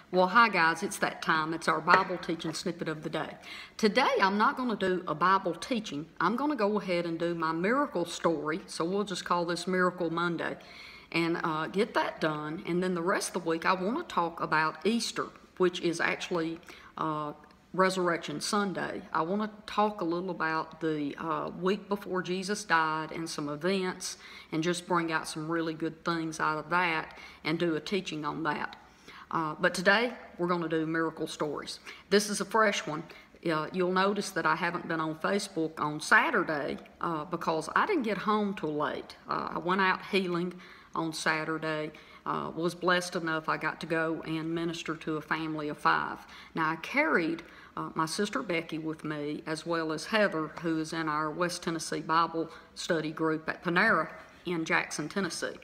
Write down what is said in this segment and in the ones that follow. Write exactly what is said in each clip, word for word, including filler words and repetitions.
Well, hi guys, it's that time. It's our Bible teaching snippet of the day. Today, I'm not going to do a Bible teaching. I'm going to go ahead and do my miracle story. So we'll just call this Miracle Monday and uh, get that done. And then the rest of the week, I want to talk about Easter, which is actually uh, Resurrection Sunday. I want to talk a little about the uh, week before Jesus died and some events and just bring out some really good things out of that and do a teaching on that. Uh, but today, we're going to do miracle stories. This is a fresh one. Uh, you'll notice that I haven't been on Facebook on Saturday uh, because I didn't get home till late. Uh, I went out healing on Saturday, uh, was blessed enough I got to go and minister to a family of five. Now, I carried uh, my sister Becky with me, as well as Heather, who is in our West Tennessee Bible study group at Panera in Jackson, Tennessee.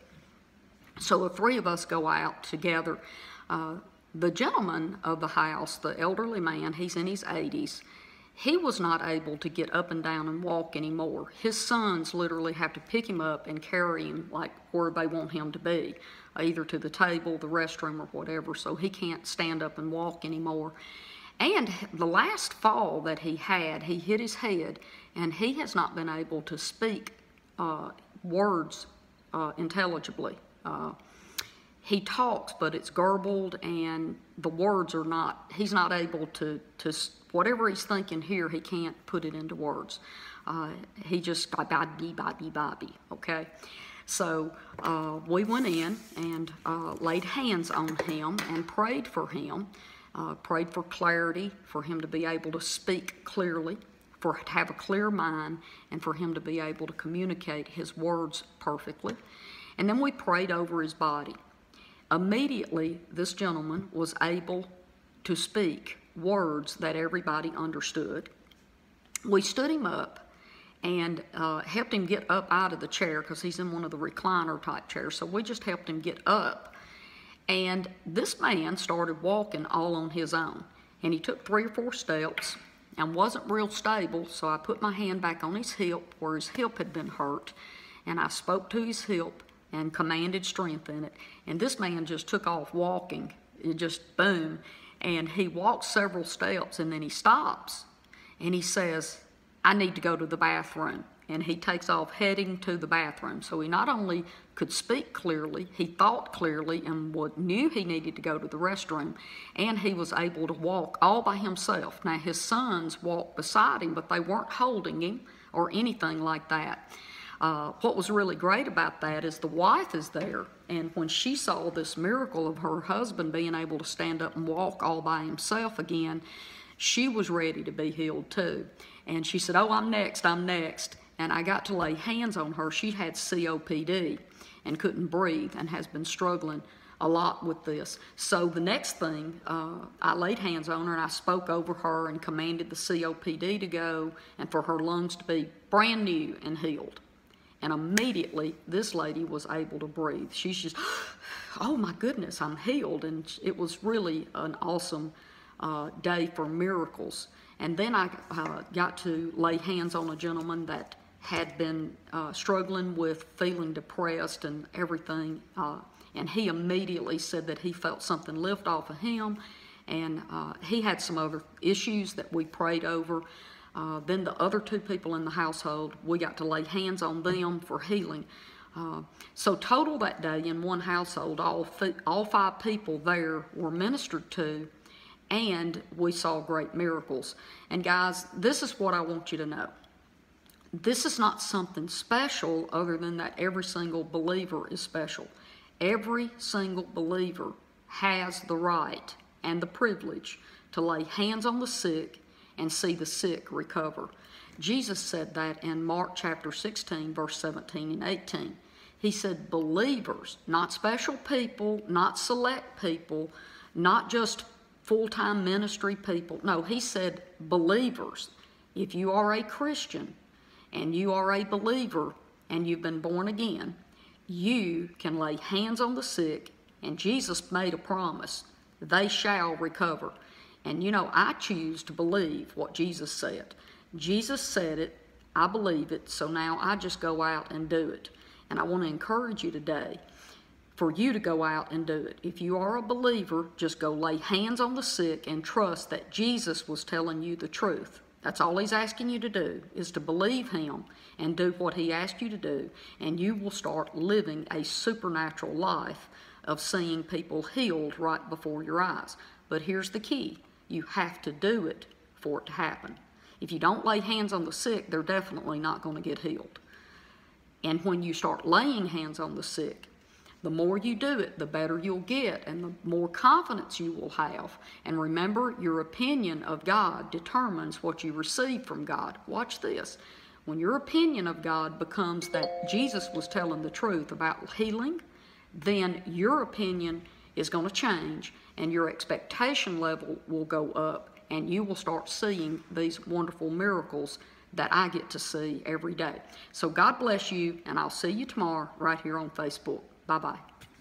So the three of us go out together. Uh, the gentleman of the house, the elderly man, he's in his eighties, he was not able to get up and down and walk anymore. His sons literally have to pick him up and carry him like where they want him to be, either to the table, the restroom, or whatever, so he can't stand up and walk anymore. And the last fall that he had, he hit his head, and he has not been able to speak uh, words uh, intelligibly. Uh, He talks, but it's garbled, and the words are not, he's not able to, to whatever he's thinking here, he can't put it into words. Uh, he just, bobby, bobby, bobby, okay? So uh, we went in and uh, laid hands on him and prayed for him, uh, prayed for clarity, for him to be able to speak clearly, for to have a clear mind, and for him to be able to communicate his words perfectly. And then we prayed over his body. Immediately, this gentleman was able to speak words that everybody understood. We stood him up and uh, helped him get up out of the chair because he's in one of the recliner type chairs. So we just helped him get up. And this man started walking all on his own. And he took three or four steps and wasn't real stable. So I put my hand back on his hip where his hip had been hurt. And I spoke to his hip and commanded strength in it. And this man just took off walking. It just boom. And he walks several steps and then he stops. And he says, I need to go to the bathroom. And he takes off heading to the bathroom. So he not only could speak clearly, he thought clearly and would, knew he needed to go to the restroom. And he was able to walk all by himself. Now his sons walked beside him, but they weren't holding him or anything like that. Uh, what was really great about that is the wife is there, and when she saw this miracle of her husband being able to stand up and walk all by himself again, she was ready to be healed too. And she said, oh, I'm next, I'm next. And I got to lay hands on her. She had C O P D and couldn't breathe and has been struggling a lot with this. So the next thing, uh, I laid hands on her and I spoke over her and commanded the C O P D to go and for her lungs to be brand new and healed. And immediately, this lady was able to breathe. She's just, oh my goodness, I'm healed. And it was really an awesome uh, day for miracles. And then I uh, got to lay hands on a gentleman that had been uh, struggling with feeling depressed and everything. Uh, and he immediately said that he felt something lift off of him. And uh, he had some other issues that we prayed over. Uh, then the other two people in the household, we got to lay hands on them for healing. Uh, so total that day in one household, all, all five people there were ministered to, and we saw great miracles. And guys, this is what I want you to know. This is not something special other than that every single believer is special. Every single believer has the right and the privilege to lay hands on the sick and see the sick recover. Jesus said that in Mark chapter sixteen, verse seventeen and eighteen. He said believers, not special people, not select people, not just full-time ministry people. No, he said believers. If you are a Christian and you are a believer and you've been born again, you can lay hands on the sick, and Jesus made a promise, they shall recover. And you know, I choose to believe what Jesus said. Jesus said it, I believe it, so now I just go out and do it. And I want to encourage you today, for you to go out and do it. If you are a believer, just go lay hands on the sick and trust that Jesus was telling you the truth. That's all he's asking you to do, is to believe him and do what he asked you to do, and you will start living a supernatural life of seeing people healed right before your eyes. But here's the key. You have to do it for it to happen. If you don't lay hands on the sick, they're definitely not going to get healed. And when you start laying hands on the sick, the more you do it, the better you'll get and the more confidence you will have. And remember, your opinion of God determines what you receive from God. Watch this. When your opinion of God becomes that Jesus was telling the truth about healing, then your opinion is going to change and your expectation level will go up, and you will start seeing these wonderful miracles that I get to see every day. So God bless you, and I'll see you tomorrow right here on Facebook. Bye-bye.